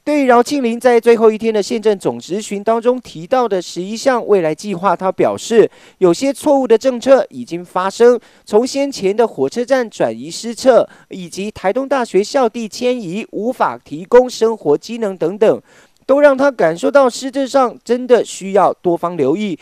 对于饶庆林在最后一天的县政总质询当中提到的11项未来计划，他表示，有些错误的政策已经发生，从先前的火车站转移施测，以及台东大学校地迁移无法提供生活机能等等，都让他感受到施政上真的需要多方留意。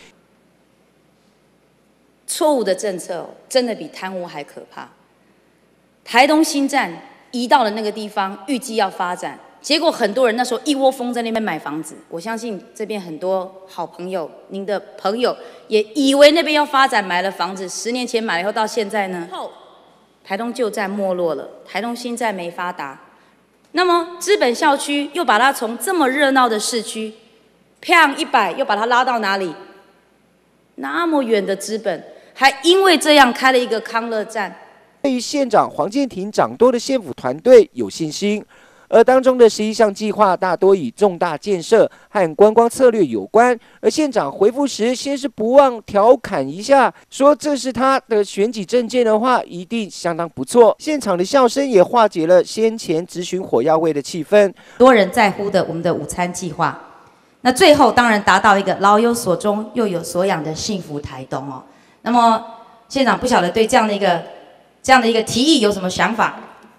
错误的政策真的比贪污还可怕。台东新站移到了那个地方，预计要发展。结果很多人那时候一窝蜂在那边买房子，我相信这边很多好朋友，您的朋友也以为那边要发展，买了房子，10年前买了以后到现在呢，台东旧站没落了，台东新站没发达。那么资本校区又把它从这么热闹的市区，啪100又把它拉到哪里？那么远的资本，还因为这样开了一个康乐站。 对于县长黄健庭掌舵的县府团队有信心。而当中的11项计划大多与重大建设和观光策略有关，而县长回复时先是不忘调侃一下，说这是他的选举政见的话，一定相当不错。现场的笑声也化解了先前质询火药味的气氛。 多人在乎的我们的午餐计划，那最后当然达到一个老有所终，又有所养的幸福台东哦。那么县长不晓得对这样的一个提议有什么想法？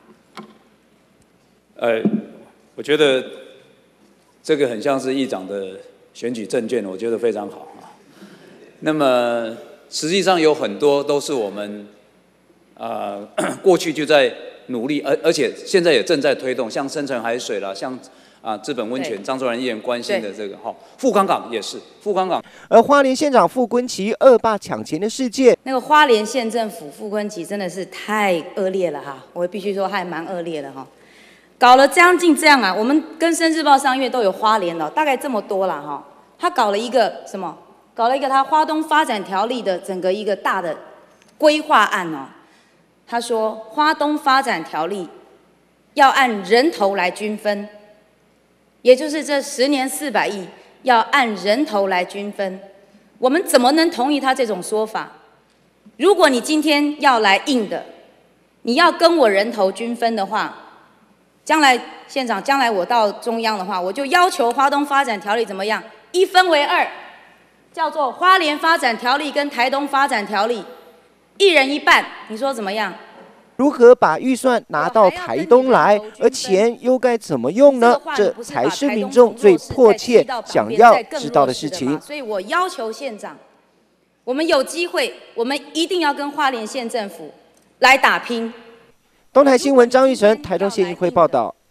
我觉得这个很像是议长的选举政见，我觉得非常好啊。那么实际上有很多都是我们过去就在努力，而且现在也正在推动，像深层海水啦，像资本温泉，张卓然议员关心的这个富冈港也是富冈港。 而花莲县长傅昆萁恶霸抢钱的事件， 那个花莲县政府傅昆萁真的是太恶劣了哈，我必须说还蛮恶劣的哈。搞了将近这样啊，我们跟《生日报》上月都有花莲了，大概这么多了哈。他搞了一个什么？搞了一个他花东发展条例的整个一个大的规划案哦。他说花东发展条例要按人头来均分，也就是这10年400亿要按人头来均分。我们怎么能同意他这种说法？如果你今天要来硬的，你要跟我人头均分的话，将来县长，将来我到中央的话，我就要求花东发展条例怎么样？1分为2，叫做花莲发展条例跟台东发展条例，1人1半，你说怎么样？ 如何把预算拿到台东来，而钱又该怎么用呢？这才是民众最迫切想要知道的事情。 所以我要求县长，我们有机会，我们一定要跟花莲县政府来打拼。 东台新闻张玉成，台东县议会报道。